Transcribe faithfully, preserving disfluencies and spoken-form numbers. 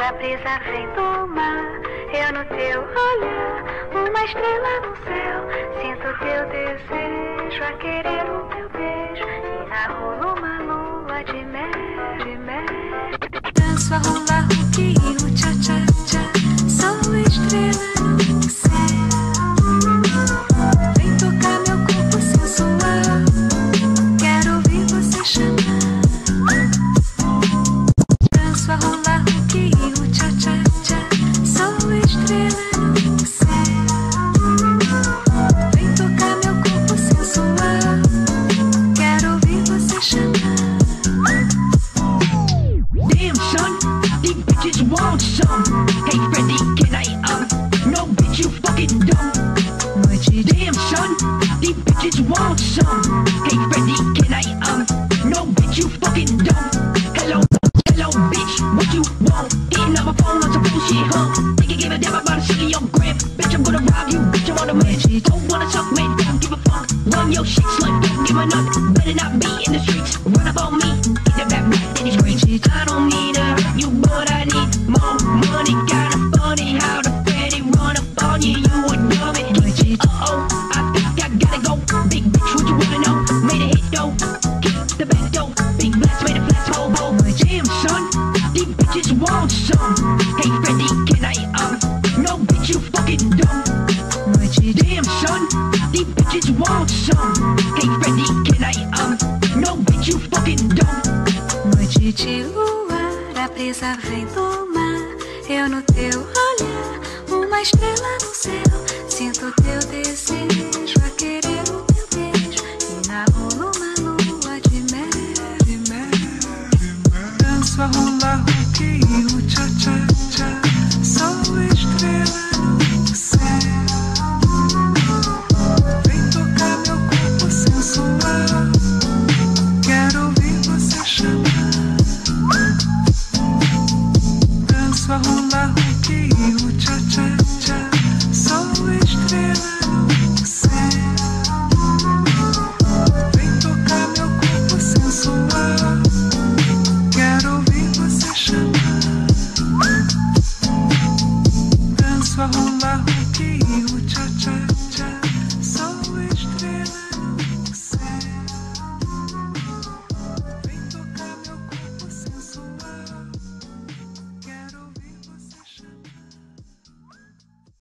a brisa vem do mar, eu no teu olhar, uma estrela no céu. Sinto teu desejo a querer o meu beijo, e na rola uma lua de mel, de mel. Danço a rolar o rio, tchá tchá tchá, sou estrela no céu. Vem tocar meu corpo sensual, quero ouvir você chamar. Danço a rolar o rio, tchá tchá tchá, sou estrela no céu. Vem tocar meu corpo sensual, quero ouvir você chamar. Damn son, these bitches want some. Hey Freddie, can I um? No bitch, you fucking dumb. Damn son, these bitches want some. Hey Freddie, can I um? No bitch, you fucking dumb. Hello, hello bitch, what you want? Hitting on my phone on some bullshit, huh? Think you give a damn about a shit in your gram? Bitch, I'm gonna rob you, bitch, I'm on a man. Don't wanna suck, man, don't give a fuck. Run your shit, slut, don't give a nut. Better not be in the streets, run up on me. Get the back, back, then he screams. I don't mean to hurt you, but I need more money. Kinda funny how the Freddie run up on you, you a dummy. Uh-oh, I think I gotta go. Big bitch, what you wanna know? Made a hit though, kick the back door. Big blast, made a flash, ho ho. Damn son, these bitches want some. Hey Freddie, can I um? No bitch, you fucking dumb. Damn son, these bitches want some. Hey Freddie, can I um? No bitch, you fucking dumb. Noite de luar, a brisa vem do mar, eu no teu olhar, uma estrela no céu. Sinto teu desejo a querer o meu beijo, e na rola uma lua de mel, de mel, de mel. Danço a rolar o rio,